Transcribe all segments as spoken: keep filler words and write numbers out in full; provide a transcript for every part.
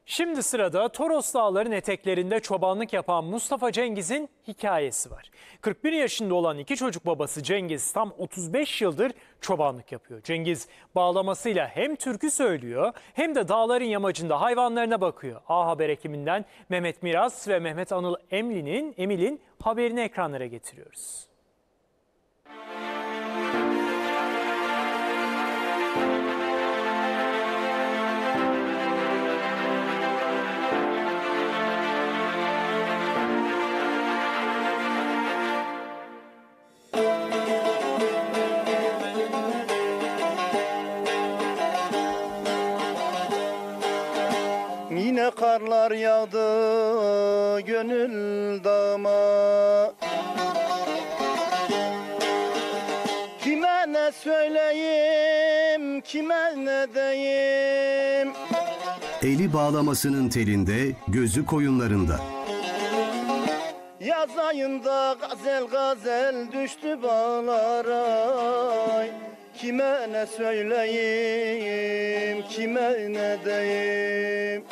Şimdi sırada Toros Dağları'nın eteklerinde çobanlık yapan Mustafa Cengiz'in hikayesi var. kırk bir yaşında olan iki çocuk babası Cengiz tam otuz beş yıldır çobanlık yapıyor. Cengiz bağlamasıyla hem türkü söylüyor hem de dağların yamacında hayvanlarına bakıyor. A Haber ekibinden Mehmet Miras ve Mehmet Anıl Emli'nin Emil'in haberini ekranlara getiriyoruz. Yine karlar yağdı gönül dağıma, kime ne söyleyeyim, kime ne diyeyim. Eli bağlamasının telinde, gözü koyunlarında. Yaz ayında gazel gazel düştü bağlara, kime ne söyleyeyim, kime ne diyeyim.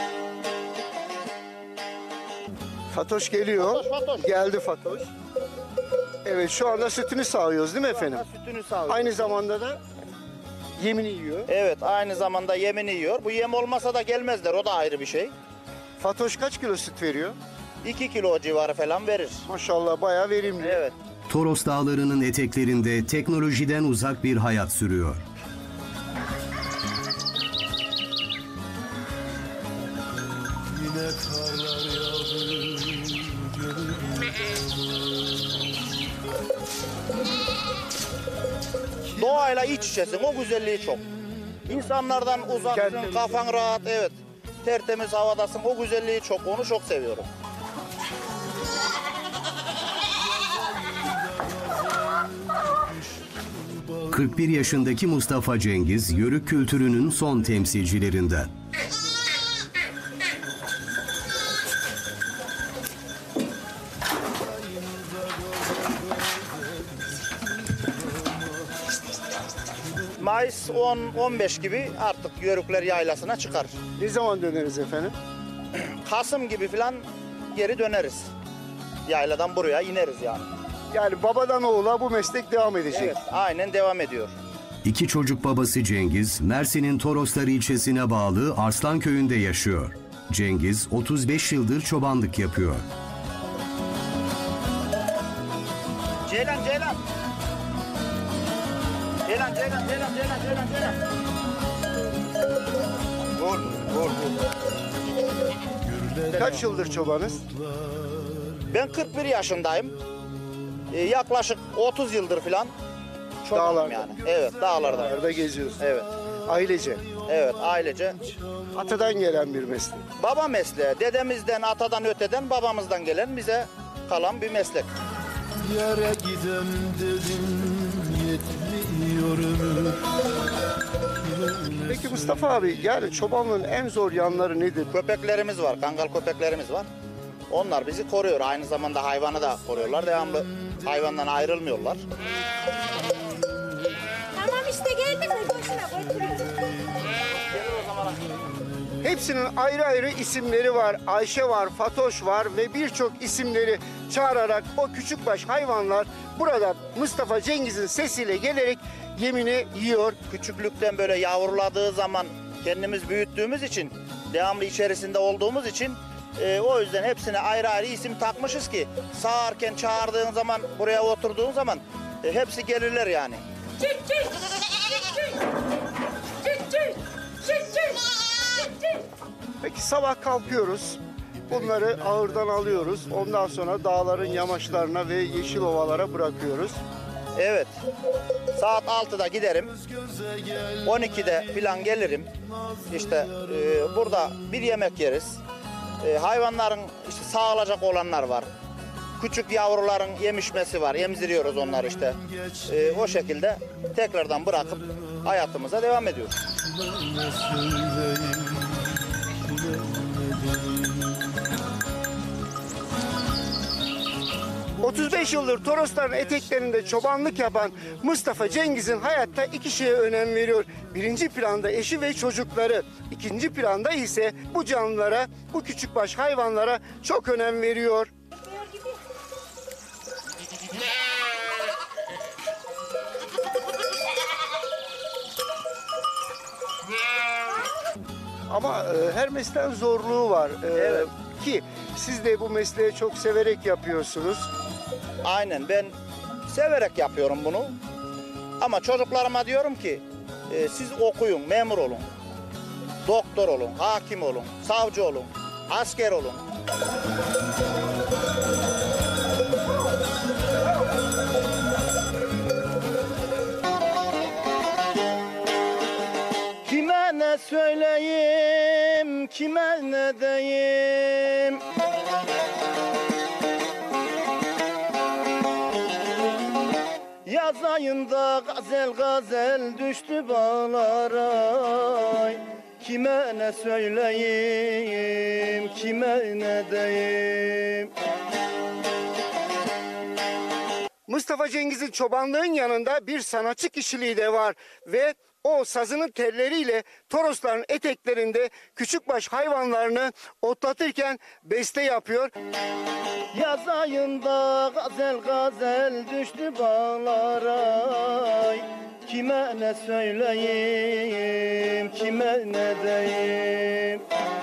Fatoş geliyor. Fatoş, Fatoş. Geldi Fatoş. Evet, şu anda sütünü sağıyoruz değil mi efendim? Sütünü sağlıyor. Aynı zamanda da yemini yiyor. Evet, aynı zamanda yemini yiyor. Bu yem olmasa da gelmezler, o da ayrı bir şey. Fatoş kaç kilo süt veriyor? iki kilo civarı falan verir. Maşallah bayağı verimli. Evet. Toros Dağları'nın eteklerinde teknolojiden uzak bir hayat sürüyor. Yine karlar yağdı Doğayla iç içesin, o güzelliği çok. İnsanlardan uzaksın, Kendini- kafan rahat, evet. Tertemiz havadasın, o güzelliği çok, onu çok seviyorum. kırk bir yaşındaki Mustafa Cengiz, yörük kültürünün son temsilcilerinden. Mayıs on on beş gibi artık Yörükler Yaylası'na çıkar. Ne zaman döneriz efendim? Kasım gibi falan geri döneriz. Yayladan buraya ineriz yani. Yani babadan oğula bu meslek devam edecek. Evet, aynen devam ediyor. İki çocuk babası Cengiz, Mersin'in Toroslar ilçesine bağlı Arslan Köyü'nde yaşıyor. Cengiz, otuz beş yıldır çobanlık yapıyor. Ceylan, Ceylan. Ceylan, Ceylan, Ceylan, Ceylan, Ceylan, Ceylan. Vur, vur, vur. Kaç yıldır çobanız? Ben kırk bir yaşındayım. Ee, yaklaşık otuz yıldır falan çobanım Dağlarda. yani. Evet, dağlarda. Dağlarda geziyorsun. Evet, Ailece. evet, ailece. Atadan gelen bir meslek. Baba mesleği, dedemizden, atadan, öteden, babamızdan gelen bize kalan bir meslek. yere gidem dedim yetmiyor ömür. Peki Mustafa abi, yani çobanlığın en zor yanları nedir? Köpeklerimiz var, kangal köpeklerimiz var. Onlar bizi koruyor. Aynı zamanda hayvanı da koruyorlar. Devamlı hayvandan ayrılmıyorlar. Tamam işte geldik mi? Boşuna götürün. Hepsinin ayrı ayrı isimleri var. Ayşe var, Fatoş var ve birçok isimleri çağırarak o küçükbaş hayvanlar burada Mustafa Cengiz'in sesiyle gelerek yemini yiyor. Küçüklükten böyle yavruladığı zaman kendimiz büyüttüğümüz için, devamlı içerisinde olduğumuz için e, o yüzden hepsine ayrı ayrı isim takmışız ki sağarken çağırdığın zaman, buraya oturduğun zaman e, hepsi gelirler yani. Çık çık. Çık çık. Çık çık. Çık çık. Çık çık. Peki sabah kalkıyoruz. Bunları ahırdan alıyoruz. Ondan sonra dağların yamaçlarına ve yeşil ovalara bırakıyoruz. Evet. Saat altıda giderim. on ikide falan gelirim. İşte e, burada bir yemek yeriz. E, hayvanların işte sağılacak olanlar var. Küçük yavruların yemişmesi var. Emziriyoruz onları işte. E, o şekilde tekrardan bırakıp hayatımıza devam ediyoruz. Ne söyleyeyim, kime ne diyeyim. otuz beş yıldır Torosların eteklerinde çobanlık yapan Mustafa Cengiz'in hayatta iki şeye önem veriyor. birinci planda eşi ve çocukları, ikinci planda ise bu canlılara, bu küçükbaş hayvanlara çok önem veriyor. Ama e, her mesleğin zorluğu var. E, Evet. Ki siz de bu mesleği çok severek yapıyorsunuz. Aynen, ben severek yapıyorum bunu. Ama çocuklarıma diyorum ki e, siz okuyun, memur olun, doktor olun, hakim olun, savcı olun, asker olun. Kime ne söyleyeyim, kime ne diyeyim? Yaz ayında gazel gazel düştü bağlara. Kime ne söyleyeyim, kime ne diyeyim? Mustafa Cengiz'in çobanlığın yanında bir sanatçı kişiliği de var ve o sazının telleriyle Torosların eteklerinde küçükbaş hayvanlarını otlatırken beste yapıyor. Yaz ayında gazel gazel düştü bağlara. Kime ne söyleyeyim, kime ne diyeyim?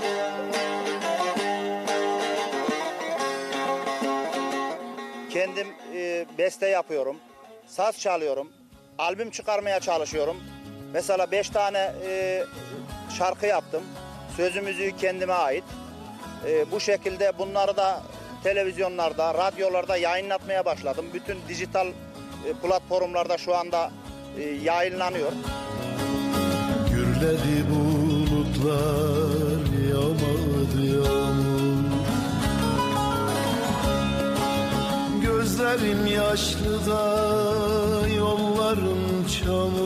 Kendim e, beste yapıyorum, saz çalıyorum, albüm çıkarmaya çalışıyorum. Mesela beş tane e, şarkı yaptım, sözü müziği kendime ait. E, bu şekilde bunları da televizyonlarda, radyolarda yayınlatmaya başladım. Bütün dijital e, platformlarda şu anda e, yayınlanıyor. Gürledi bulutlar, yağmadı yağmur. Gözlerim yaşlı da yollarım çamur.